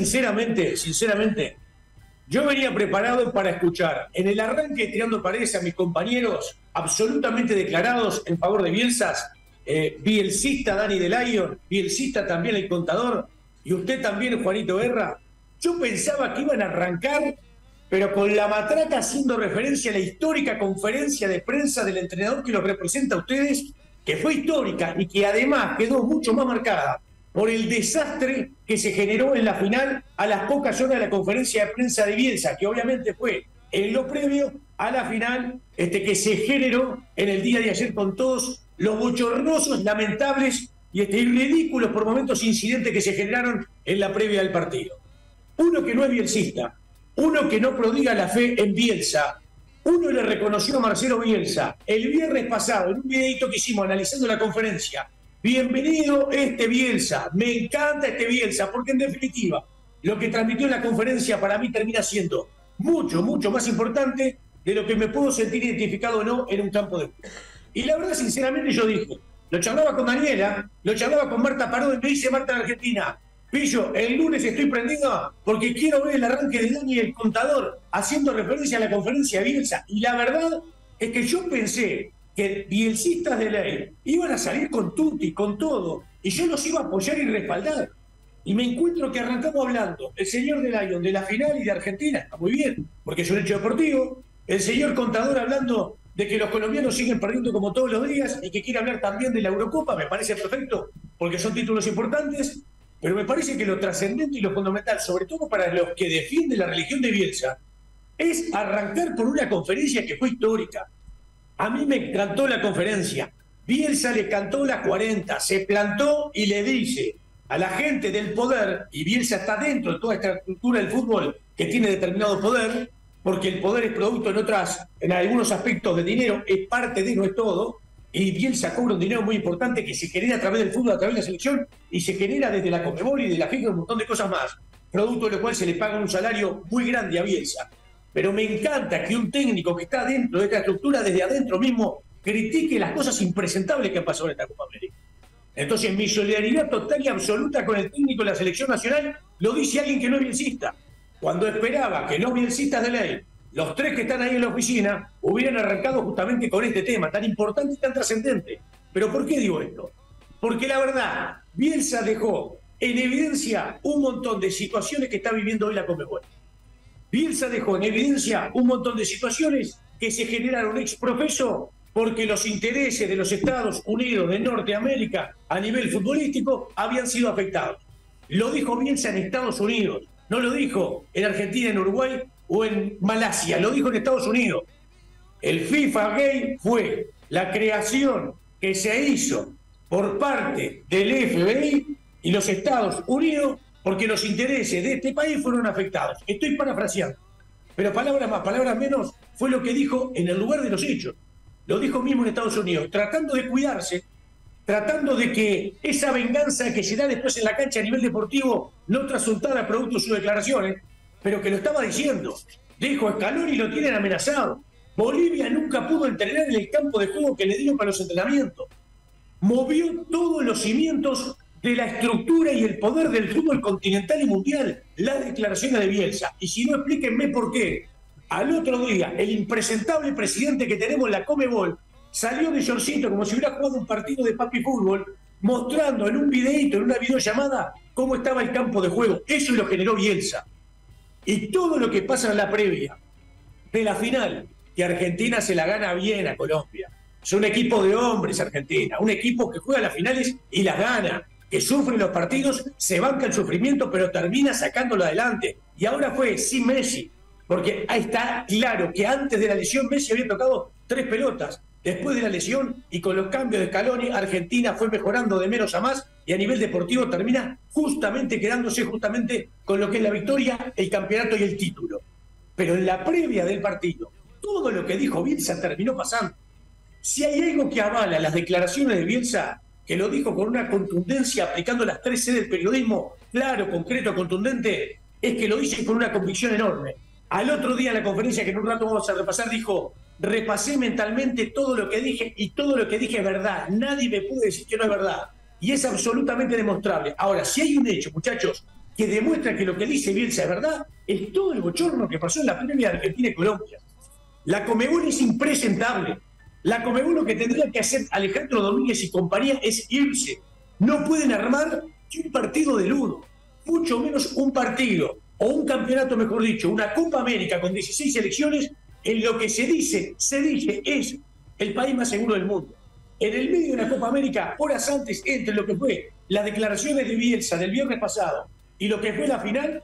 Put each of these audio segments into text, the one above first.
sinceramente, yo venía preparado para escuchar en el arranque tirando paredes a mis compañeros absolutamente declarados en favor de Bielsa, bielcista Dani de Lyon, bielcista también el Contador, y usted también, Juanito Guerra. Yo pensaba que iban a arrancar, pero con la matraca haciendo referencia a la histórica conferencia de prensa del entrenador que los representa a ustedes, que fue histórica y que además quedó mucho más marcada por el desastre que se generó en la final a las pocas horas de la conferencia de prensa de Bielsa, que obviamente fue en lo previo a la final que se generó en el día de ayer con todos los bochornosos, lamentables y ridículos por momentos incidentes que se generaron en la previa del partido. Uno que no es bielcista, uno que no prodiga la fe en Bielsa, uno le reconoció a Marcelo Bielsa el viernes pasado en un videito que hicimos analizando la conferencia. Bienvenido Bielsa, me encanta Bielsa, porque en definitiva lo que transmitió en la conferencia para mí termina siendo mucho más importante de lo que me puedo sentir identificado o no en un campo de juego. Y la verdad, sinceramente, yo dije, lo charlaba con Daniela, lo charlaba con Marta Pardo, y me dice Marta de Argentina: Pillo, el lunes estoy prendido porque quiero ver el arranque de Dani el Contador haciendo referencia a la conferencia de Bielsa. Y la verdad es que yo pensé que bielcistas de ley iban a salir con tutti, con todo, y yo los iba a apoyar y respaldar. Y me encuentro que arrancamos hablando el señor de Lyon de la final y de Argentina, está muy bien, porque es un hecho deportivo. El señor Contador hablando de que los colombianos siguen perdiendo como todos los días y que quiere hablar también de la Eurocopa, me parece perfecto, porque son títulos importantes. Pero me parece que lo trascendente y lo fundamental, sobre todo para los que defienden la religión de Bielsa, es arrancar por una conferencia que fue histórica. A mí me encantó la conferencia. Bielsa le cantó las 40, se plantó y le dice a la gente del poder, y Bielsa está dentro de toda esta estructura del fútbol que tiene determinado poder, porque el poder es producto en algunos aspectos de dinero, es parte de, no es todo, y Bielsa cobra un dinero muy importante que se genera a través del fútbol, a través de la selección, y se genera desde la Conmebol y de la FIFA y un montón de cosas más, producto de lo cual se le paga un salario muy grande a Bielsa. Pero me encanta que un técnico que está dentro de esta estructura, desde adentro mismo, critique las cosas impresentables que han pasado en esta Copa América. Entonces, mi solidaridad total y absoluta con el técnico de la selección nacional lo dice alguien que no es bielcista. Cuando esperaba que los bielcistas de ley, los tres que están ahí en la oficina, hubieran arrancado justamente con este tema tan importante y tan trascendente. ¿Pero por qué digo esto? Porque la verdad, Bielsa dejó en evidencia un montón de situaciones que está viviendo hoy la Conmebol. Bielsa dejó en evidencia un montón de situaciones que se generaron ex profeso porque los intereses de los Estados Unidos de Norteamérica a nivel futbolístico habían sido afectados. Lo dijo Bielsa en Estados Unidos, no lo dijo en Argentina, en Uruguay o en Malasia, lo dijo en Estados Unidos. El FIFA Gate fue la creación que se hizo por parte del FBI y los Estados Unidos porque los intereses de este país fueron afectados. Estoy parafraseando, pero palabras más, palabras menos, fue lo que dijo en el lugar de los hechos. Lo dijo mismo en Estados Unidos, tratando de cuidarse, tratando de que esa venganza que se da después en la cancha a nivel deportivo no trasultara producto de sus declaraciones, pero que lo estaba diciendo. Dijo Scaloni lo tienen amenazado. Bolivia nunca pudo entrenar en el campo de juego que le dieron para los entrenamientos. Movió todos los cimientos de la estructura y el poder del fútbol continental y mundial, las declaraciones de Bielsa. Y si no, explíquenme por qué. Al otro día, el impresentable presidente que tenemos en la Conmebol salió de shortcito como si hubiera jugado un partido de papi fútbol, mostrando en un videíto, en una videollamada, cómo estaba el campo de juego. Eso lo generó Bielsa. Y todo lo que pasa en la previa de la final, que Argentina se la gana bien a Colombia. Es un equipo de hombres Argentina, un equipo que juega las finales y las gana, que sufre los partidos, se banca el sufrimiento, pero termina sacándolo adelante. Y ahora fue sin Messi, porque ahí está claro que antes de la lesión Messi había tocado 3 pelotas. Después de la lesión y con los cambios de Scaloni, Argentina fue mejorando de menos a más y a nivel deportivo termina justamente quedándose con lo que es la victoria, el campeonato y el título. Pero en la previa del partido, todo lo que dijo Bielsa terminó pasando. Si hay algo que avala las declaraciones de Bielsa, que lo dijo con una contundencia aplicando las 3 C del periodismo, claro, concreto, contundente, es que lo dice con una convicción enorme. Al otro día en la conferencia, que en un rato vamos a repasar, dijo: repasé mentalmente todo lo que dije y todo lo que dije es verdad. Nadie me puede decir que no es verdad. Y es absolutamente demostrable. Ahora, si hay un hecho, muchachos, que demuestra que lo que dice Bielsa es verdad, es todo el bochorno que pasó en la previa de Argentina y Colombia. La Conmebol es impresentable. La Conmebol lo que tendría que hacer Alejandro Domínguez y compañía es irse. No pueden armar un partido de ludo, mucho menos un partido, o un campeonato, mejor dicho, una Copa América con 16 selecciones, en lo que se dice es el país más seguro del mundo. En el medio de la Copa América, horas antes, entre lo que fue las declaraciones de Bielsa del viernes pasado y lo que fue la final,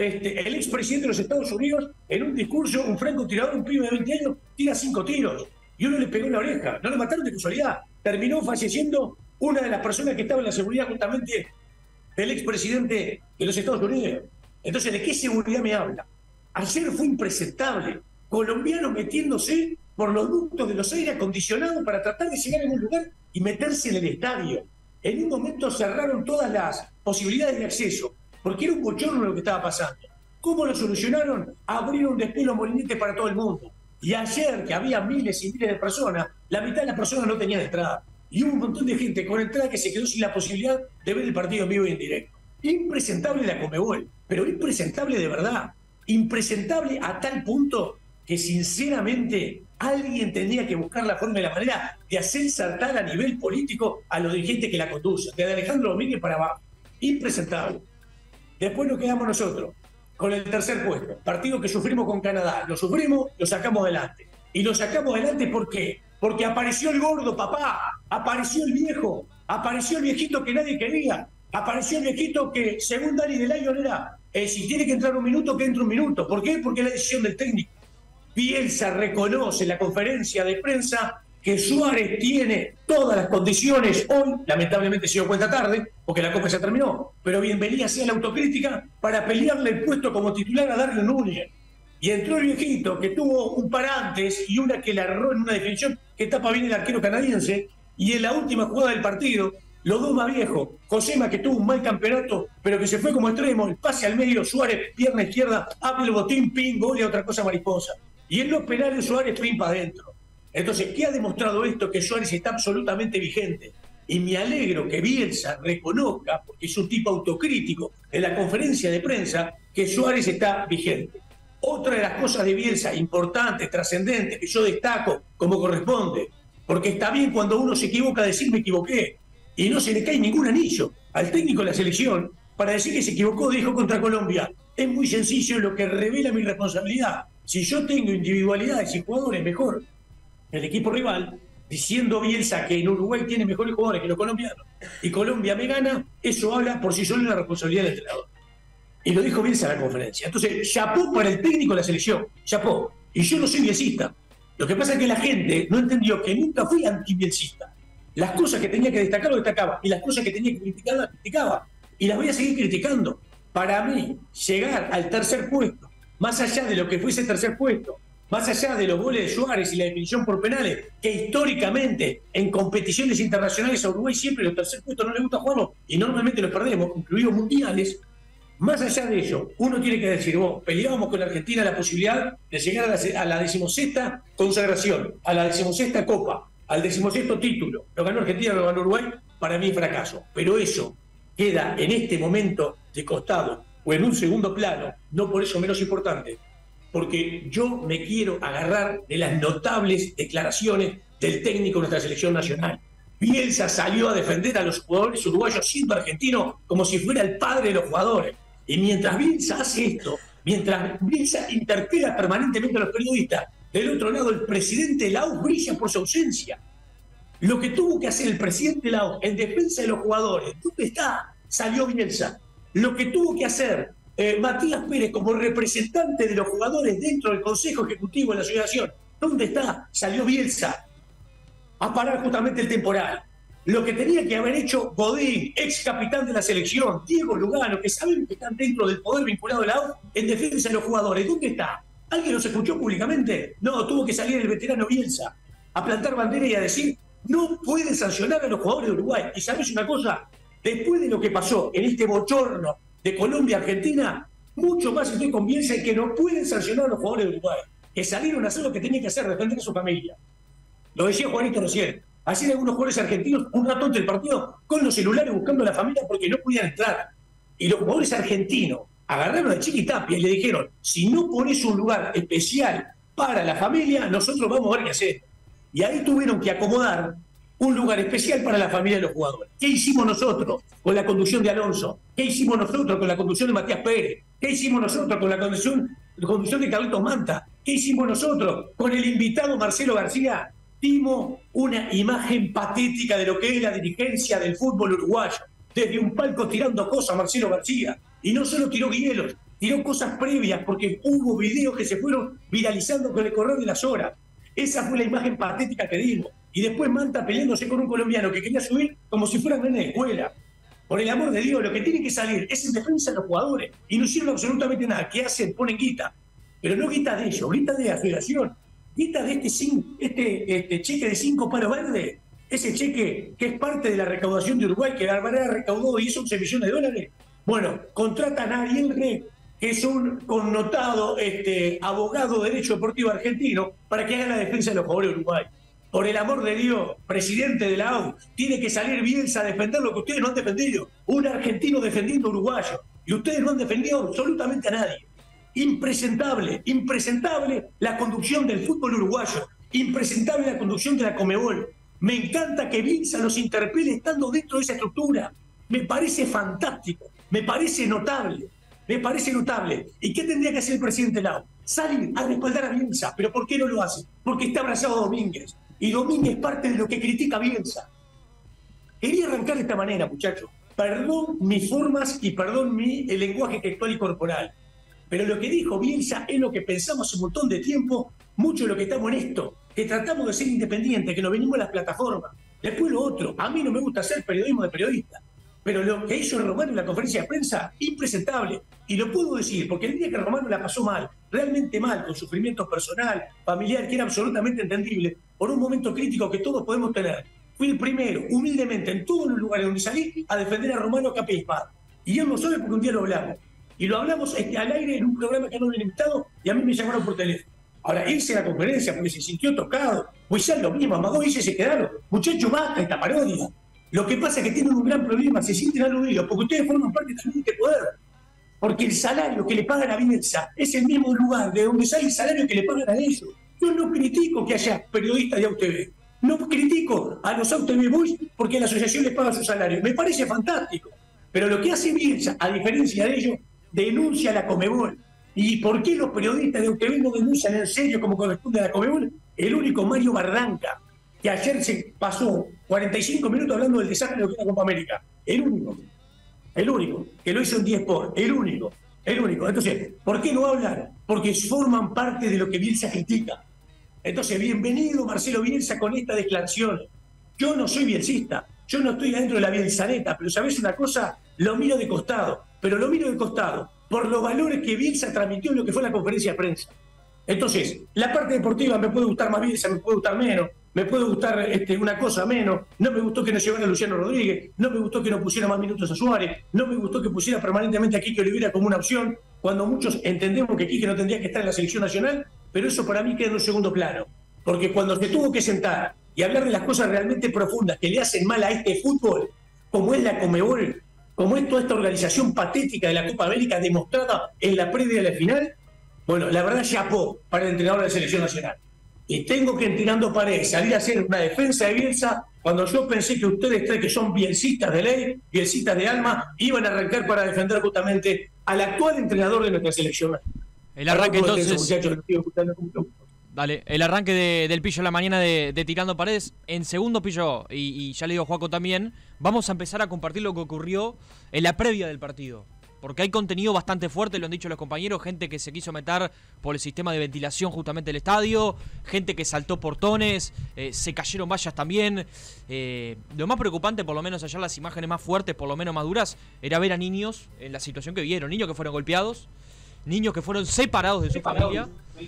el expresidente de los Estados Unidos, en un discurso, un francotirador, un pibe de 20 años, tira 5 tiros y uno le pegó en la oreja. No lo mataron de casualidad. Terminó falleciendo una de las personas que estaba en la seguridad justamente del expresidente de los Estados Unidos. Entonces, ¿de qué seguridad me habla? Ayer fue impresentable. Colombianos metiéndose por los ductos de los aire acondicionados para tratar de llegar a un lugar y meterse en el estadio. En un momento cerraron todas las posibilidades de acceso, porque era un bochorno lo que estaba pasando. ¿Cómo lo solucionaron? Abrieron despelos molinetes para todo el mundo. Y ayer, que había miles y miles de personas, la mitad de las personas no tenían entrada. Y hubo un montón de gente con entrada que se quedó sin la posibilidad de ver el partido en vivo y en directo. Impresentable la Conmebol, pero impresentable de verdad. Impresentable a tal punto que sinceramente alguien tendría que buscar la forma y la manera de hacer saltar a nivel político a los dirigentes que la conducen, desde Alejandro Domínguez para abajo. Impresentable. Después nos quedamos nosotros con el tercer puesto, partido que sufrimos con Canadá. Lo sufrimos, lo sacamos adelante. Y lo sacamos adelante ¿por qué? Porque apareció el gordo, papá, apareció el viejo, apareció el viejito que nadie quería, apareció el viejito que, según Dani de Lyon, era, si tiene que entrar un minuto, que entre un minuto. ¿Por qué? Porque es la decisión del técnico. Bielsa reconoce en la conferencia de prensa que Suárez tiene todas las condiciones hoy, lamentablemente se dio cuenta tarde, porque la Copa ya terminó, pero bienvenida sea la autocrítica para pelearle el puesto como titular a Darwin Núñez. Y entró el viejito, que tuvo un par antes y una que la erró en una definición que tapa bien el arquero canadiense, y en la última jugada del partido, los dos más viejos, Josema, que tuvo un mal campeonato, pero que se fue como extremo, el pase al medio, Suárez, pierna izquierda, abre el botín, pin, gol y otra cosa mariposa. Y en los penales Suárez, pin para adentro. Entonces, ¿qué ha demostrado esto? Que Suárez está absolutamente vigente. Y me alegro que Bielsa reconozca, porque es un tipo autocrítico, en la conferencia de prensa, que Suárez está vigente. Otra de las cosas de Bielsa importantes, trascendentes, que yo destaco como corresponde, porque está bien cuando uno se equivoca decir me equivoqué, y no se le cae ningún anillo al técnico de la selección para decir que se equivocó, dijo contra Colombia. Es muy sencillo, lo que revela mi responsabilidad. Si yo tengo individualidades y jugadores mejor el equipo rival, diciendo Bielsa que en Uruguay tiene mejores jugadores que los colombianos, y Colombia me gana, eso habla por sí solo de la responsabilidad del entrenador. Y lo dijo Bielsa en la conferencia. Entonces, chapó para el técnico de la selección, chapó. Y yo no soy bielsista. Lo que pasa es que la gente no entendió que nunca fui anti-bielsista. Las cosas que tenía que destacar, lo destacaba. Y las cosas que tenía que criticar, las criticaba. Y las voy a seguir criticando. Para mí, llegar al tercer puesto, más allá de lo que fuese tercer puesto, más allá de los goles de Suárez y la definición por penales, que históricamente en competiciones internacionales a Uruguay siempre los tercer puestos no le gusta jugarlos y normalmente los perdemos, incluidos mundiales. Más allá de ello, uno tiene que decir, peleábamos con Argentina la posibilidad de llegar a la 16ª consagración, a la 16ª Copa, al 16º título. Lo ganó Argentina, lo ganó Uruguay, para mí fracaso. Pero eso queda en este momento de costado o en un segundo plano, no por eso menos importante, porque yo me quiero agarrar de las notables declaraciones del técnico de nuestra selección nacional. Bielsa salió a defender a los jugadores uruguayos siendo argentino como si fuera el padre de los jugadores. Y mientras Bielsa hace esto, mientras Bielsa interpela permanentemente a los periodistas, del otro lado el presidente Laos brilla por su ausencia. Lo que tuvo que hacer el presidente Laos en defensa de los jugadores, ¿dónde está? Salió Bielsa. Lo que tuvo que hacer Matías Pérez como representante de los jugadores dentro del Consejo Ejecutivo de la Asociación, ¿dónde está? Salió Bielsa a parar justamente el temporal. Lo que tenía que haber hecho Godín, ex capitán de la selección, Diego Lugano, que saben que están dentro del poder vinculado a la ONU en defensa de los jugadores, ¿dónde está? ¿Alguien los escuchó públicamente? No, tuvo que salir el veterano Bielsa a plantar bandera y a decir no pueden sancionar a los jugadores de Uruguay. Y ¿sabes una cosa? Después de lo que pasó en este bochorno de Colombia-Argentina, mucho más estoy con Bielsa en que no pueden sancionar a los jugadores de Uruguay, que salieron a hacer lo que tenían que hacer, defender a su familia. Lo decía Juanito recién. Ayer algunos jugadores argentinos, un rato antes del partido, con los celulares buscando a la familia porque no podían entrar. Y los jugadores argentinos agarraron a Chiquitapia y le dijeron, si no pones un lugar especial para la familia, nosotros vamos a ver qué hacer. Y ahí tuvieron que acomodar un lugar especial para la familia de los jugadores. ¿Qué hicimos nosotros con la conducción de Alonso? ¿Qué hicimos nosotros con la conducción de Matías Pérez? ¿Qué hicimos nosotros con la conducción de Carlitos Manta? ¿Qué hicimos nosotros con el invitado Marcelo García? Dimos una imagen patética de lo que es la dirigencia del fútbol uruguayo. Desde un palco tirando cosas Marcelo García. Y no solo tiró hielos, tiró cosas previas, porque hubo videos que se fueron viralizando con el correr de las horas. Esa fue la imagen patética que dimos. Y después Manta peleándose con un colombiano que quería subir como si fueran nenes de escuela. Por el amor de Dios, lo que tiene que salir es en defensa de los jugadores. Y no hicieron absolutamente nada. ¿Qué hacen? Ponen guita. Pero no guita de ellos, guita de la federación. Guita de este cheque de 5 palos verdes. Ese cheque que es parte de la recaudación de Uruguay, que Alvarado recaudó y hizo 11 millones de dólares. Bueno, contratan a Ariel Rey, que es un connotado abogado de derecho deportivo argentino, para que haga la defensa de los jugadores de Uruguay. Por el amor de Dios, presidente de la AU, tiene que salir Bielsa a defender lo que ustedes no han defendido. Un argentino defendiendo a uruguayo. Y ustedes no han defendido absolutamente a nadie. Impresentable, impresentable la conducción del fútbol uruguayo. Impresentable la conducción de la Conmebol. Me encanta que Bielsa los interpele estando dentro de esa estructura. Me parece fantástico, me parece notable. Me parece notable. ¿Y qué tendría que hacer el presidente de la AU? Salir a respaldar a Bielsa. ¿Pero por qué no lo hace? Porque está abrazado a Domínguez. Y Domínguez es parte de lo que critica a Bielsa. Quería arrancar de esta manera, muchachos. Perdón mis formas y perdón el lenguaje textual y corporal. Pero lo que dijo Bielsa es lo que pensamos hace un montón de tiempo, mucho de lo que estamos en esto, que tratamos de ser independientes, que nos venimos a las plataformas. Después lo otro, a mí no me gusta hacer periodismo de periodista. Pero lo que hizo Romano en la conferencia de prensa, impresentable. Y lo puedo decir, porque el día que Romano la pasó mal, realmente mal, con sufrimiento personal, familiar, que era absolutamente entendible, por un momento crítico que todos podemos tener, fui el primero, humildemente, en todos los lugares donde salí, a defender a Romano capa y espada. Y él no sabe porque un día lo hablamos. Y lo hablamos al aire en un programa que no habían invitado, y a mí me llamaron por teléfono. Ahora, irse a la conferencia porque se sintió tocado, pues ya lo mismo, Amador y se quedaron. Muchachos, basta esta parodia. Lo que pasa es que tienen un gran problema, se sienten aludidos, porque ustedes forman parte también de poder. Porque el salario que le pagan a Bielsa es el mismo lugar de donde sale el salario que le pagan a ellos. Yo no critico que haya periodistas de AUTV. No critico a los AUTV Boys porque la asociación les paga su salario. Me parece fantástico. Pero lo que hace Bielsa, a diferencia de ellos, denuncia a la Conmebol. ¿Y por qué los periodistas de AUTV no denuncian en serio como corresponde a la Conmebol? El único Mario Barranca, que ayer se pasó 45 minutos hablando del desastre de lo que es la Copa América. El único, que lo hizo en 10 Sport, el único. Entonces, ¿por qué no hablan? Porque forman parte de lo que Bielsa critica. Entonces, bienvenido Marcelo Bielsa con esta declaración. Yo no soy bielsista, yo no estoy dentro de la bielsaneta, pero ¿sabés una cosa? Lo miro de costado, por los valores que Bielsa transmitió en lo que fue la conferencia de prensa. Entonces, la parte deportiva me puede gustar más Bielsa, me puede gustar menos, me puede gustar una cosa menos, no me gustó que no llevara a Luciano Rodríguez, no me gustó que no pusiera más minutos a Suárez, no me gustó que pusiera permanentemente a Quique Olivera como una opción, cuando muchos entendemos que Quique no tendría que estar en la selección nacional, pero eso para mí queda en un segundo plano, porque cuando se tuvo que sentar y hablar de las cosas realmente profundas que le hacen mal a este fútbol, como es la Conmebol, como es toda esta organización patética de la Copa América demostrada en la previa de la final, bueno, la verdad chapó para el entrenador de la selección nacional. Y tengo que, tirando paredes, salir a hacer una defensa de Bielsa cuando yo pensé que ustedes tres, que son bielsistas de ley, bielsistas de alma, iban a arrancar para defender justamente al actual entrenador de nuestra selección. El arranque entonces... Dale, el arranque del Pillo en la mañana de Tirando Paredes. En segundo, Pillo, y ya le digo a Juaco también, vamos a empezar a compartir lo que ocurrió en la previa del partido. Porque hay contenido bastante fuerte, lo han dicho los compañeros, gente que se quiso meter por el sistema de ventilación justamente del estadio, gente que saltó portones, se cayeron vallas también. Lo más preocupante, por lo menos ayer las imágenes más fuertes, por lo menos más duras, era ver a niños en la situación que vieron, niños que fueron golpeados, niños que fueron separados de su familia.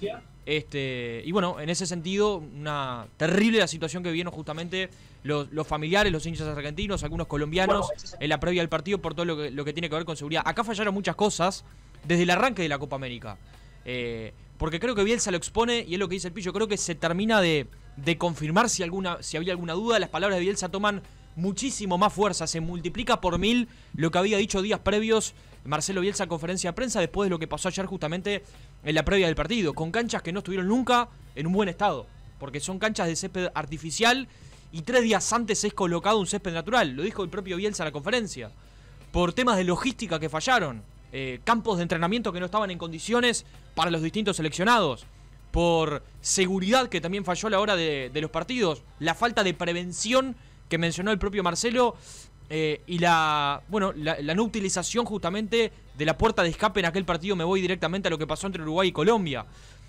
Y bueno, en ese sentido, una terrible la situación que vivieron justamente los familiares, los hinchas argentinos, algunos colombianos, en la previa del partido por todo lo que tiene que ver con seguridad. Acá fallaron muchas cosas desde el arranque de la Copa América. Porque creo que Bielsa lo expone, y es lo que dice el Pillo, creo que se termina de confirmar si había alguna duda. Las palabras de Bielsa toman muchísimo más fuerza, se multiplica por 1000 lo que había dicho días previos Marcelo Bielsa en conferencia de prensa después de lo que pasó ayer justamente en la previa del partido, con canchas que no estuvieron nunca en un buen estado, porque son canchas de césped artificial y 3 días antes es colocado un césped natural, lo dijo el propio Bielsa en la conferencia, por temas de logística que fallaron, campos de entrenamiento que no estaban en condiciones para los distintos seleccionados, por seguridad que también falló a la hora de los partidos, la falta de prevención que mencionó el propio Marcelo, y la no utilización justamente de la puerta de escape en aquel partido. Me voy directamente a lo que pasó entre Uruguay y Colombia.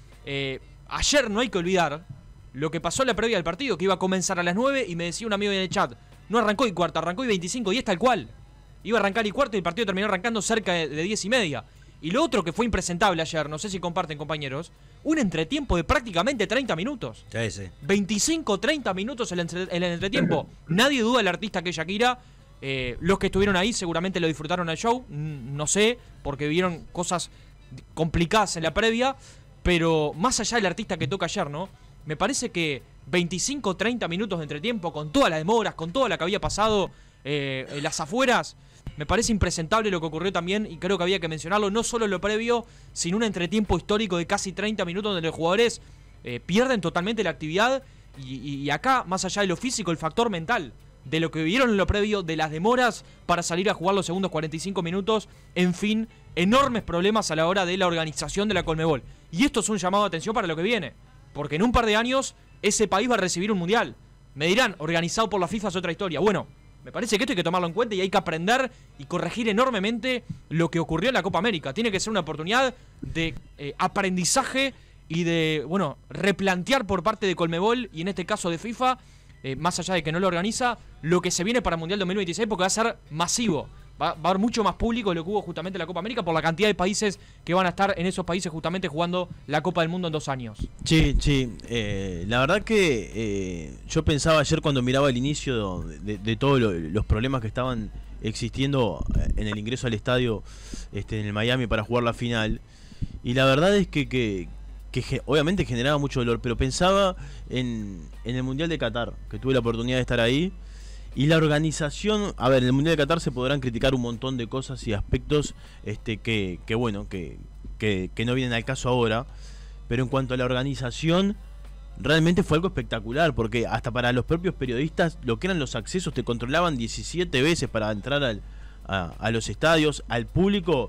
Ayer no hay que olvidar lo que pasó en la previa del partido, que iba a comenzar a las 9 y me decía un amigo en el chat, no arrancó y cuarto, arrancó y 25 y es tal cual. Iba a arrancar y cuarto y el partido terminó arrancando cerca de 10 y media. Y lo otro que fue impresentable ayer, no sé si comparten compañeros, un entretiempo de prácticamente 30 minutos. Sí. 25, 30 minutos el entretiempo. Nadie duda del artista que es Shakira. Los que estuvieron ahí seguramente lo disfrutaron al show, no sé, porque vieron cosas complicadas en la previa, pero más allá del artista que toca ayer, ¿no? Me parece que 25, 30 minutos de entretiempo, con todas las demoras, con todo lo que había pasado en las afueras, me parece impresentable lo que ocurrió también, y creo que había que mencionarlo, no solo en lo previo, sino un entretiempo histórico de casi 30 minutos donde los jugadores pierden totalmente la actividad, y acá, más allá de lo físico, el factor mental, de lo que vivieron en lo previo, de las demoras para salir a jugar los segundos 45 minutos, en fin, enormes problemas a la hora de la organización de la Conmebol. Y esto es un llamado de atención para lo que viene, porque en un par de años ese país va a recibir un mundial. Me dirán, organizado por la FIFA es otra historia. Bueno, me parece que esto hay que tomarlo en cuenta y hay que aprender y corregir enormemente lo que ocurrió en la Copa América. Tiene que ser una oportunidad de aprendizaje y de, replantear por parte de Conmebol y en este caso de FIFA, más allá de que no lo organiza, lo que se viene para el Mundial 2026, porque va a ser masivo. Va a haber mucho más público de lo que hubo justamente en la Copa América por la cantidad de países que van a estar en esos países justamente jugando la Copa del Mundo en 2 años. Sí. La verdad que yo pensaba ayer cuando miraba el inicio de todos los problemas que estaban existiendo en el ingreso al estadio en el Miami para jugar la final. Y la verdad es que obviamente generaba mucho dolor, pero pensaba en el Mundial de Qatar, que tuve la oportunidad de estar ahí, y la organización. A ver, en el Mundial de Qatar se podrán criticar un montón de cosas y aspectos que no vienen al caso ahora, pero en cuanto a la organización, realmente fue algo espectacular, porque hasta para los propios periodistas, lo que eran los accesos, te controlaban 17 veces para entrar a los estadios, al público,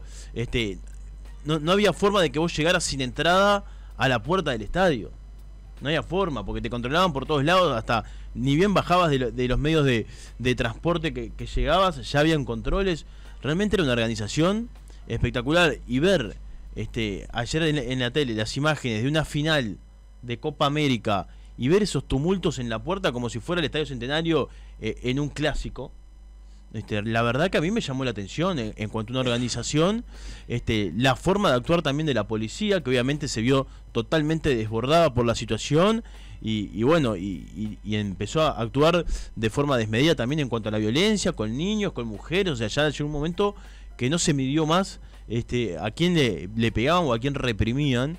no había forma de que vos llegaras sin entrada a la puerta del estadio. No había forma, porque te controlaban por todos lados, hasta ni bien bajabas de los medios de transporte que llegabas, ya habían controles. Realmente era una organización espectacular. Y ver ayer en la tele las imágenes de una final de Copa América y ver esos tumultos en la puerta como si fuera el Estadio Centenario en un clásico, la verdad que a mí me llamó la atención en cuanto a una organización, la forma de actuar también de la policía, que obviamente se vio totalmente desbordada por la situación y empezó a actuar de forma desmedida también en cuanto a la violencia, con niños, con mujeres. O sea, ya llegó un momento que no se midió más a quién le pegaban o a quién reprimían.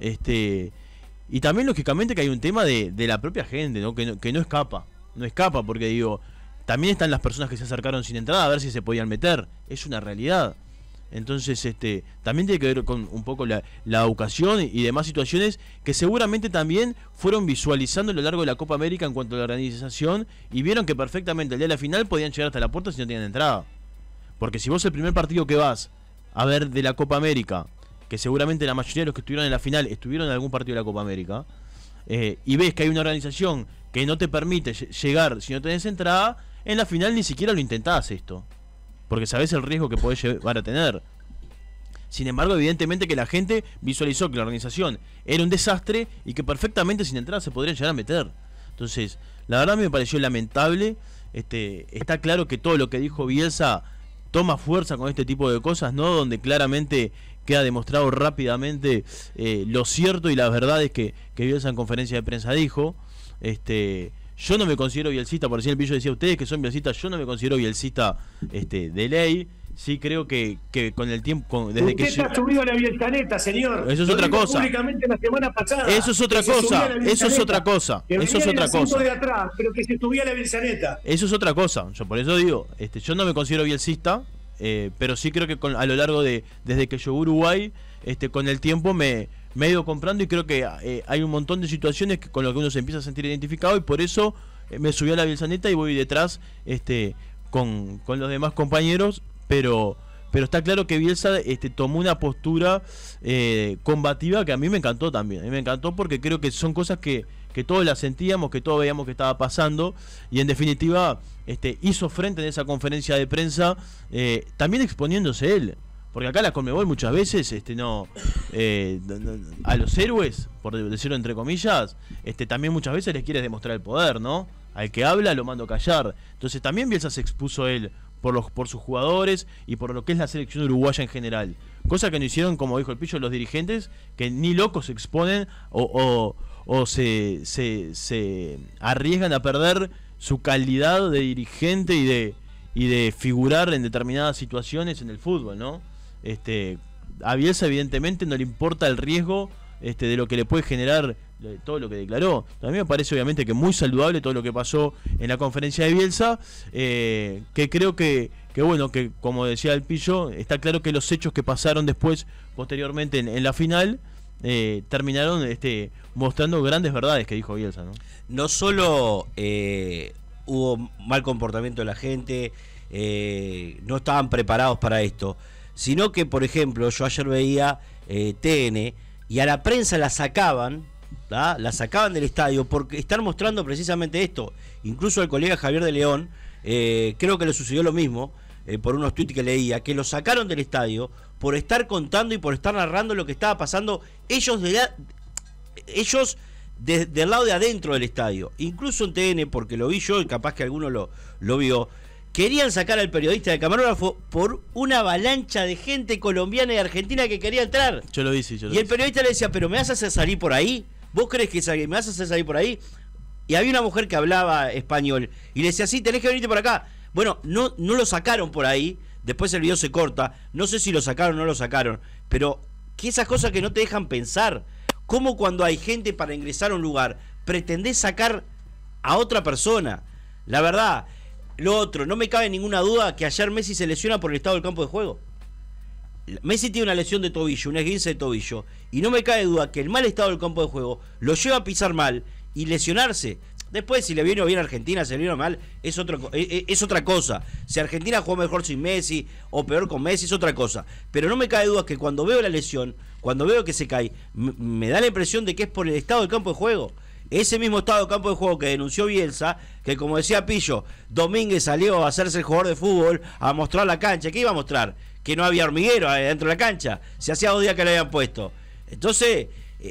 Y también lógicamente que hay un tema de la propia gente, ¿no? Que no escapa, porque digo, también están las personas que se acercaron sin entrada a ver si se podían meter. Es una realidad. Entonces, también tiene que ver con un poco la educación y demás situaciones que seguramente también fueron visualizando a lo largo de la Copa América en cuanto a la organización, y vieron que perfectamente el día de la final podían llegar hasta la puerta si no tenían entrada. Porque si vos el primer partido que vas a ver de la Copa América, que seguramente la mayoría de los que estuvieron en la final estuvieron en algún partido de la Copa América, y ves que hay una organización que no te permite llegar si no tenés entrada, en la final ni siquiera lo intentás esto, porque sabés el riesgo que podés llevar a tener. Sin embargo, evidentemente que la gente visualizó que la organización era un desastre y que perfectamente sin entrada se podrían llegar a meter. Entonces, la verdad me pareció lamentable. Está claro que todo lo que dijo Bielsa toma fuerza con este tipo de cosas, ¿no? Donde claramente queda demostrado rápidamente lo cierto y las verdades que Bielsa en conferencia de prensa dijo. Yo no me considero bielcista, por decir el Pillo decía, ustedes que son bielcistas, yo no me considero bielcista de ley. sí creo que con el tiempo, desde usted que está subido a la Bielsaneta, señor. Eso es otra cosa. Públicamente la semana pasada. Eso es otra cosa. Eso es otra cosa. Eso es otra cosa. De atrás, pero que se subía a la Bielsaneta. Eso es otra cosa. Yo por eso digo, yo no me considero bielcista, pero sí creo que a lo largo desde que llegó Uruguay, con el tiempo me he ido comprando, y creo que hay un montón de situaciones con lo que uno se empieza a sentir identificado, y por eso me subí a la Bielsaneta y voy detrás con los demás compañeros, pero está claro que Bielsa tomó una postura combativa que a mí me encantó también. A mí me encantó porque creo que son cosas que todos las sentíamos, que todos veíamos que estaba pasando, y en definitiva hizo frente en esa conferencia de prensa, también exponiéndose él. Porque acá la Conmebol muchas veces a los héroes, por decirlo entre comillas, también muchas veces les quiere demostrar el poder, ¿no? Al que habla lo mando callar. Entonces también Bielsa se expuso él por sus jugadores y por lo que es la selección uruguaya en general. Cosa que no hicieron, como dijo el Pillo, los dirigentes, que ni locos se exponen o se arriesgan a perder su calidad de dirigente y de figurar en determinadas situaciones en el fútbol, ¿no? A Bielsa evidentemente no le importa el riesgo de lo que le puede generar todo lo que declaró. A mí me parece obviamente que muy saludable todo lo que pasó en la conferencia de Bielsa, que creo que bueno, que como decía el Pillo, está claro que los hechos que pasaron después, posteriormente en la final, terminaron mostrando grandes verdades que dijo Bielsa, ¿no? No solo hubo mal comportamiento de la gente, no estaban preparados para esto, sino que, por ejemplo, yo ayer veía TN y a la prensa la sacaban del estadio porque están mostrando precisamente esto. Incluso el colega Javier de León, creo que le sucedió lo mismo, por unos tweets que leía, que lo sacaron del estadio por estar contando y por estar narrando lo que estaba pasando ellos del lado de adentro del estadio. Incluso en TN, porque lo vi yo y capaz que alguno lo vio, querían sacar al periodista de camarógrafo por una avalancha de gente colombiana y argentina que quería entrar. Yo lo vi, sí, y el periodista le decía, ¿pero me vas a hacer salir por ahí? ¿Vos crees que me vas a hacer salir por ahí? Y había una mujer que hablaba español y le decía, sí, tenés que venirte por acá. Bueno, no lo sacaron por ahí. Después el video se corta. No sé si lo sacaron o no lo sacaron, pero que esas cosas que no te dejan pensar. Cómo cuando hay gente para ingresar a un lugar pretendés sacar a otra persona. La verdad, lo otro, no me cabe ninguna duda que ayer Messi se lesiona por el estado del campo de juego. Messi tiene una lesión de tobillo, un esguince de tobillo, y no me cabe duda que el mal estado del campo de juego lo lleva a pisar mal y lesionarse. Después, si le vino bien a Argentina, si le vino mal, es otra cosa. Si Argentina jugó mejor sin Messi o peor con Messi, es otra cosa. Pero no me cabe duda que cuando veo la lesión, cuando veo que se cae, me da la impresión de que es por el estado del campo de juego. Ese mismo estado de campo de juego que denunció Bielsa, que como decía Pillo, Domínguez salió a hacerse el jugador de fútbol, a mostrar la cancha. ¿Qué iba a mostrar? Que no había hormiguero dentro de la cancha. Se hacía 2 días que lo habían puesto. Entonces,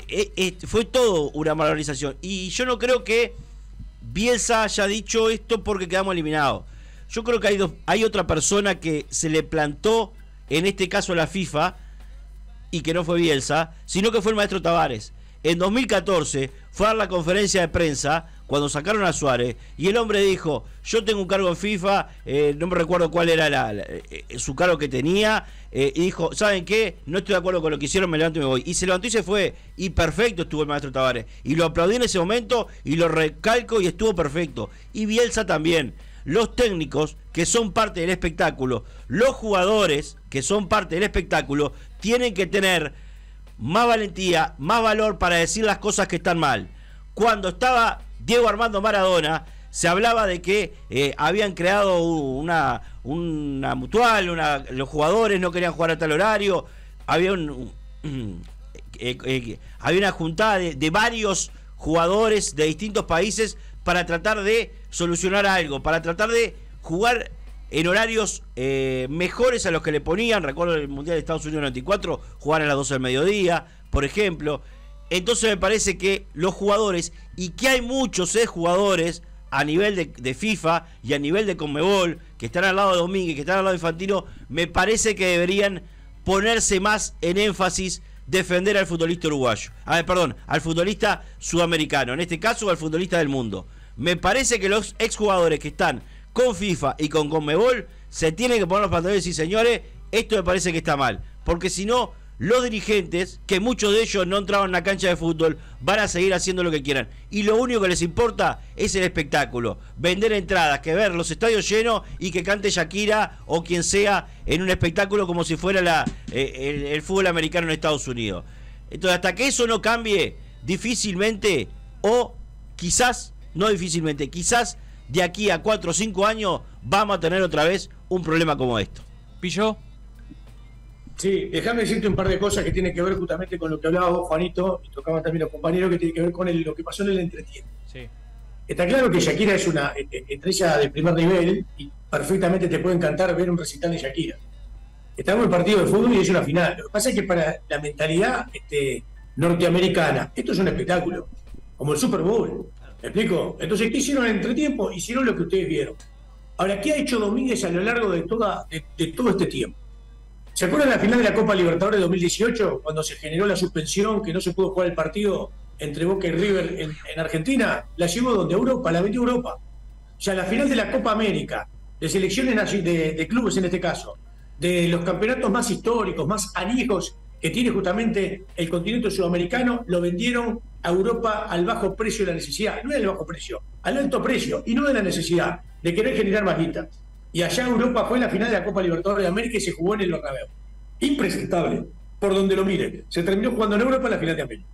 fue todo una malorización. Y yo no creo que Bielsa haya dicho esto porque quedamos eliminados. Yo creo que hay otra persona que se le plantó, en este caso a la FIFA, y que no fue Bielsa, sino que fue el maestro Tavares. En 2014 fue a dar la conferencia de prensa cuando sacaron a Suárez y el hombre dijo, yo tengo un cargo en FIFA, no me recuerdo cuál era su cargo que tenía, y dijo, ¿saben qué? No estoy de acuerdo con lo que hicieron, me levanto y me voy. Y se levantó y se fue, y perfecto estuvo el maestro Tavares, y lo aplaudí en ese momento y lo recalco y estuvo perfecto. Y Bielsa también. Los técnicos que son parte del espectáculo, los jugadores que son parte del espectáculo, tienen que tener más valentía, más valor para decir las cosas que están mal. Cuando estaba Diego Armando Maradona, se hablaba de que habían creado una mutual, los jugadores no querían jugar a tal horario, había había una juntada de varios jugadores de distintos países para tratar de solucionar algo, para tratar de jugar en horarios mejores a los que le ponían. Recuerdo el Mundial de Estados Unidos 94, jugar a las 12 del mediodía, por ejemplo. Entonces me parece que los jugadores, y que hay muchos jugadores a nivel de FIFA y a nivel de Conmebol, que están al lado de Domínguez, que están al lado de Infantino, me parece que deberían ponerse más en énfasis defender al futbolista uruguayo. Al futbolista sudamericano, en este caso al futbolista del mundo. Me parece que los exjugadores que están con FIFA y con Conmebol se tienen que poner los pantalones y decir, señores, esto me parece que está mal. Porque si no, los dirigentes, que muchos de ellos no entraban en la cancha de fútbol, van a seguir haciendo lo que quieran. Y lo único que les importa es el espectáculo. Vender entradas, que ver los estadios llenos y que cante Shakira o quien sea en un espectáculo como si fuera el fútbol americano en Estados Unidos. Entonces, hasta que eso no cambie, difícilmente, o quizás, no difícilmente, quizás de aquí a 4 o 5 años vamos a tener otra vez un problema como esto. ¿Pillo? Sí, déjame decirte un par de cosas que tienen que ver justamente con lo que hablaba vos, Juanito, y tocaban también los compañeros, que tiene que ver con lo que pasó en el entretiempo. Sí. Está claro que Shakira es una estrella de primer nivel y perfectamente te puede encantar ver un recital de Shakira. Estamos en partido de fútbol y es una final. Lo que pasa es que para la mentalidad norteamericana, esto es un espectáculo, como el Super Bowl. ¿Me explico? Entonces, ¿qué hicieron en el entretiempo? Hicieron lo que ustedes vieron. Ahora, ¿qué ha hecho Domínguez a lo largo de todo este tiempo? ¿Se acuerdan de la final de la Copa Libertadores de 2018, cuando se generó la suspensión, que no se pudo jugar el partido entre Boca y River en Argentina? La llevó donde Europa, la metió Europa. O sea, la final de la Copa América, de selecciones de clubes en este caso, de los campeonatos más históricos, más añejos que tiene justamente el continente sudamericano, lo vendieron a Europa al bajo precio de la necesidad. No era el bajo precio, al alto precio, y no de la necesidad de querer generar más guita. Y allá Europa fue la final de la Copa Libertadores de América y se jugó en el Bernabéu. Impresentable, por donde lo mire. Se terminó jugando en Europa la final de América.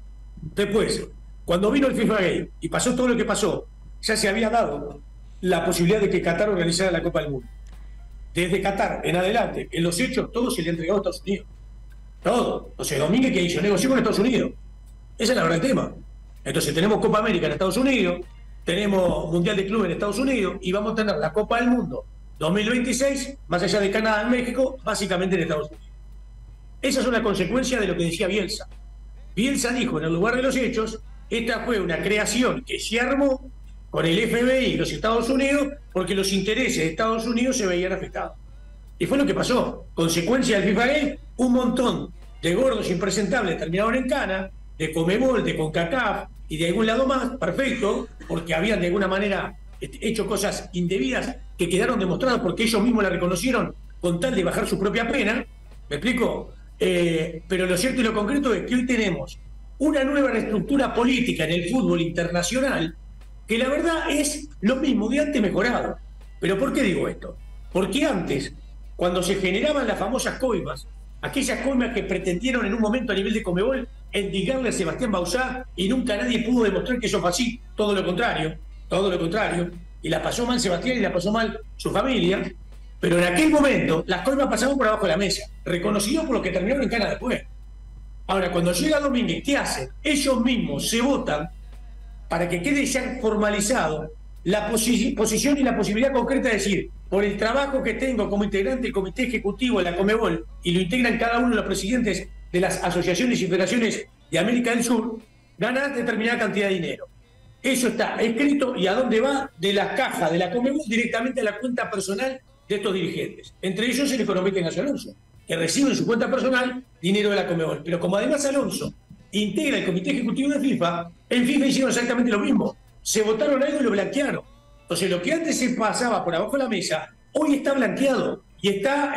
Después, cuando vino el FIFA Gate y pasó todo lo que pasó, ya se había dado la posibilidad de que Qatar organizara la Copa del Mundo. Desde Qatar en adelante, en los hechos, todo se le ha entregado a Estados Unidos. Todo. Entonces, Domínguez, ¿qué hizo? Negoció con Estados Unidos. Esa es la verdad del tema. Entonces, tenemos Copa América en Estados Unidos, tenemos Mundial de Clubes en Estados Unidos y vamos a tener la Copa del Mundo 2026, más allá de Canadá y México, básicamente en Estados Unidos. Esa es una consecuencia de lo que decía Bielsa. Bielsa dijo, en el lugar de los hechos, esta fue una creación que se armó con el FBI y los Estados Unidos porque los intereses de Estados Unidos se veían afectados. Y fue lo que pasó. Consecuencia del FIFA Gate, un montón de gordos impresentables terminaron en cana, de Conmebol, de CONCACAF y de algún lado más, perfecto, porque habían de alguna manera hecho cosas indebidas que quedaron demostradas porque ellos mismos la reconocieron con tal de bajar su propia pena. ¿Me explico? Pero lo cierto y lo concreto es que hoy tenemos una nueva reestructura política en el fútbol internacional que la verdad es lo mismo de antes mejorado. ¿Pero por qué digo esto? Porque antes, cuando se generaban las famosas coimas, aquellas coimas que pretendieron en un momento a nivel de Conmebol endilgarle a Sebastián Bauzá y nunca nadie pudo demostrar que eso fue así, todo lo contrario, y la pasó mal Sebastián y la pasó mal su familia, pero en aquel momento las coimas pasaban por abajo de la mesa, reconocidos por los que terminaron en cana después. Ahora, cuando llega Domínguez, ¿qué hacen? Ellos mismos se votan para que quede ya formalizado la posición y la posibilidad concreta de decir, por el trabajo que tengo como integrante del comité ejecutivo de la Conmebol, y lo integran cada uno de los presidentes de las asociaciones y federaciones de América del Sur, ganar determinada cantidad de dinero. Eso está escrito y a dónde va de la caja de la Conmebol directamente a la cuenta personal de estos dirigentes. Entre ellos el economista Ignacio Alonso, que recibe en su cuenta personal dinero de la Conmebol. Pero como además Alonso integra el comité ejecutivo de FIFA, en FIFA hicieron exactamente lo mismo. Se votaron algo y lo blanquearon. Entonces lo que antes se pasaba por abajo de la mesa, hoy está blanqueado y está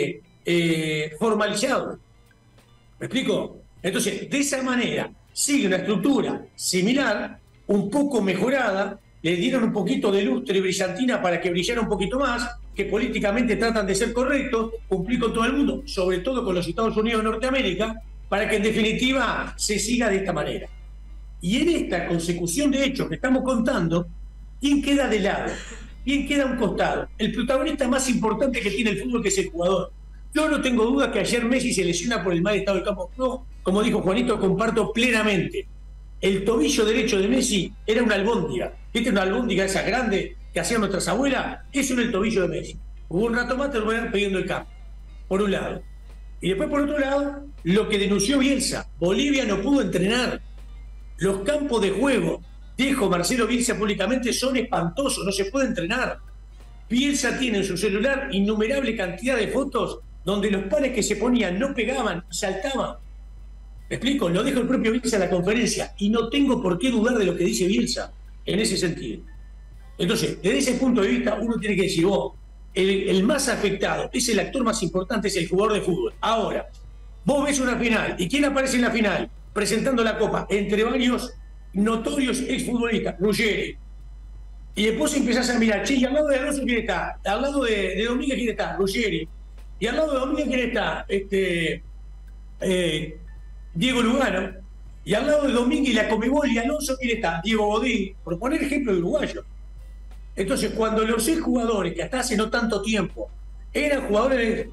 formalizado. ¿Me explico? Entonces, de esa manera, sigue una estructura similar, un poco mejorada, le dieron un poquito de lustre y brillantina para que brillara un poquito más, que políticamente tratan de ser correctos, cumplir con todo el mundo, sobre todo con los Estados Unidos de Norteamérica, para que en definitiva se siga de esta manera. Y en esta consecución de hechos que estamos contando, ¿quién queda de lado? ¿Quién queda a un costado? El protagonista más importante que tiene el fútbol, que es el jugador. Yo no tengo duda que ayer Messi se lesiona por el mal estado del campo. No, como dijo Juanito, comparto plenamente. El tobillo derecho de Messi era una albóndiga. ¿Viste una albóndiga esa grande que hacían nuestras abuelas? Eso era el tobillo de Messi. Hubo un rato más, te lo voy a ir pidiendo el campo. Por un lado. Y después, por otro lado, lo que denunció Bielsa. Bolivia no pudo entrenar. Los campos de juego, dijo Marcelo Bielsa públicamente, son espantosos, no se puede entrenar. Bielsa tiene en su celular innumerable cantidad de fotos donde los pares que se ponían no pegaban, saltaban. ¿Me explico? Lo dijo el propio Bielsa en la conferencia y no tengo por qué dudar de lo que dice Bielsa en ese sentido. Entonces, desde ese punto de vista, uno tiene que decir, el más afectado, es el actor más importante, es el jugador de fútbol. Ahora, vos ves una final, ¿y quién aparece en la final? Presentando la copa, entre varios notorios exfutbolistas, Ruggeri. Y después empezás a mirar, che, y al lado de Alonso, ¿quién está? Al lado de Domínguez, ¿quién está? Ruggeri. Y al lado de Domínguez, ¿quién está? Diego Lugano. Y al lado de Domínguez, la Conmebol y Alonso, ¿quién está? Diego Godín, por poner ejemplo de uruguayo. Entonces, cuando los jugadores que hasta hace no tanto tiempo eran jugadores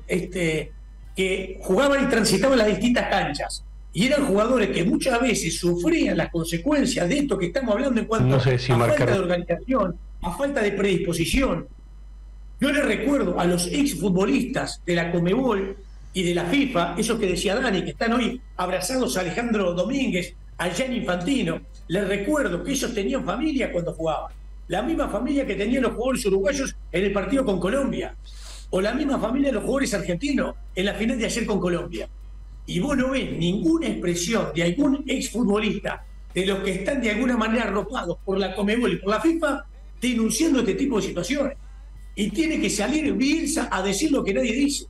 que jugaban y transitaban las distintas canchas, y eran jugadores que muchas veces sufrían las consecuencias de esto que estamos hablando en cuanto a falta de organización, a falta de predisposición. Yo les recuerdo a los exfutbolistas de la Conmebol y de la FIFA, esos que decía Dani, que están hoy abrazados a Alejandro Domínguez, a Gianni Infantino, les recuerdo que ellos tenían familia cuando jugaban. La misma familia que tenían los jugadores uruguayos en el partido con Colombia, o la misma familia de los jugadores argentinos en la final de ayer con Colombia. Y vos no ves ninguna expresión de algún exfutbolista, de los que están de alguna manera arropados por la Conmebol y por la FIFA, denunciando este tipo de situaciones. Y tiene que salir Bielsa a decir lo que nadie dice.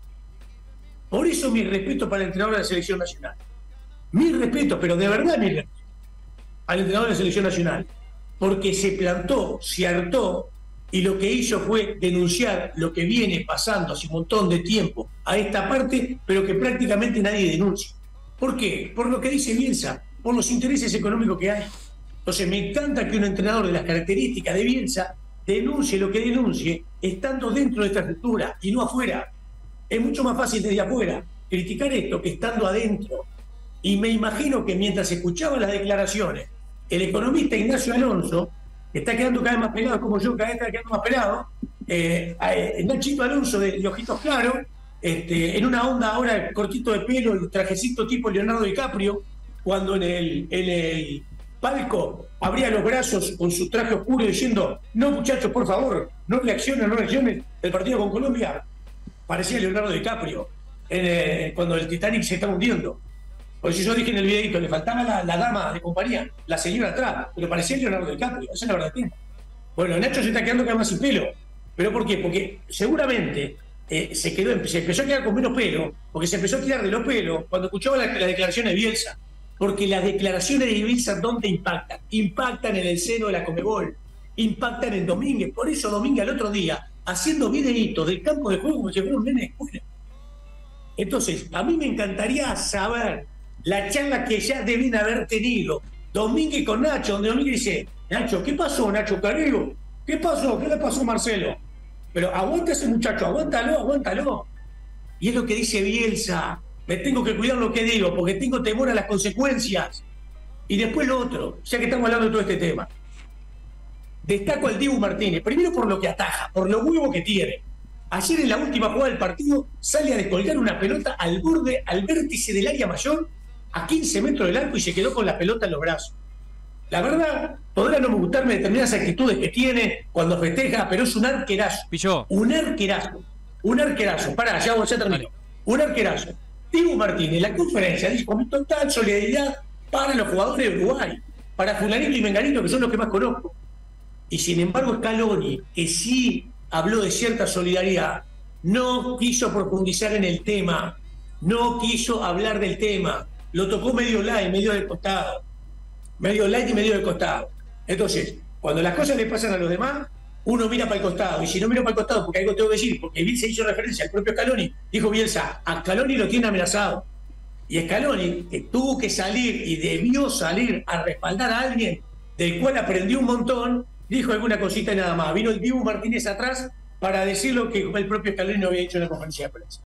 Por eso mi respeto para el entrenador de la selección nacional. Mi respeto, pero de verdad mi respeto al entrenador de la selección nacional. Porque se plantó, se hartó, y lo que hizo fue denunciar lo que viene pasando hace un montón de tiempo a esta parte, pero que prácticamente nadie denuncia. ¿Por qué? Por lo que dice Bielsa, por los intereses económicos que hay. Entonces me encanta que un entrenador de las características de Bielsa denuncie lo que denuncie, estando dentro de esta estructura y no afuera. Es mucho más fácil desde afuera criticar esto que estando adentro. Y me imagino que mientras escuchaba las declaraciones, el economista Ignacio Alonso, que está quedando cada vez más pelado, como yo, cada vez está quedando más pelado, Nachito Alonso de ojitos claros, en una onda ahora cortito de pelo, el trajecito tipo Leonardo DiCaprio, cuando en el palco abría los brazos con su traje oscuro diciendo: no muchachos, por favor, no reaccionen el partido con Colombia. Parecía Leonardo DiCaprio cuando el Titanic se está hundiendo. Por eso yo dije en el videito, le faltaba la dama de compañía, la señora atrás, pero parecía Leonardo DiCaprio, esa es la verdad. Bueno, Nacho se está quedando cada vez más sin pelo. ¿Pero por qué? Porque seguramente se empezó a quedar con menos pelo, porque se empezó a tirar de los pelos cuando escuchaba las declaraciones de Bielsa. Porque las declaraciones de Bielsa, ¿dónde impactan? Impactan en el seno de la Conmebol, impactan en Domínguez. Por eso Domínguez al otro día, haciendo videitos del campo de juego como si fuera un nene de escuela. Entonces, a mí me encantaría saber la charla que ya deben haber tenido Domínguez con Nacho, donde Domínguez dice: Nacho, ¿qué pasó, Nacho Carrillo? ¿Qué pasó? ¿Qué le pasó a Marcelo? Pero aguanta ese muchacho, aguántalo. Y es lo que dice Bielsa: me tengo que cuidar lo que digo, porque tengo temor a las consecuencias. Y después lo otro, ya que estamos hablando de todo este tema, destaco al Dibu Martínez, primero por lo que ataja, por lo huevo que tiene. Ayer en la última jugada del partido sale a descolgar una pelota al borde, al vértice del área mayor, a 15 metros del arco, y se quedó con la pelota en los brazos. La verdad, podrá no me gustarme determinadas actitudes que tiene cuando festeja, pero es un arquerazo. Pichó. Un arquerazo. Pará, ya terminó. Vale. Un arquerazo. Dibu Martínez, la conferencia dijo: con total solidaridad para los jugadores de Uruguay, para fulanito y menganito, que son los que más conozco. Y sin embargo Scaloni, que sí habló de cierta solidaridad, no quiso profundizar en el tema, no quiso hablar del tema, lo tocó medio light, medio del costado. Medio light y medio del costado. Entonces, cuando las cosas le pasan a los demás, uno mira para el costado, y si no mira para el costado, porque algo tengo que decir, porque Bielsa hizo referencia al propio Scaloni, dijo Bielsa: a Scaloni lo tiene amenazado. Y Scaloni, que tuvo que salir y debió salir a respaldar a alguien del cual aprendió un montón, dijo alguna cosita y nada más. Vino el Dibu Martínez atrás para decir lo que el propio Scaloni no había dicho en la conferencia de prensa.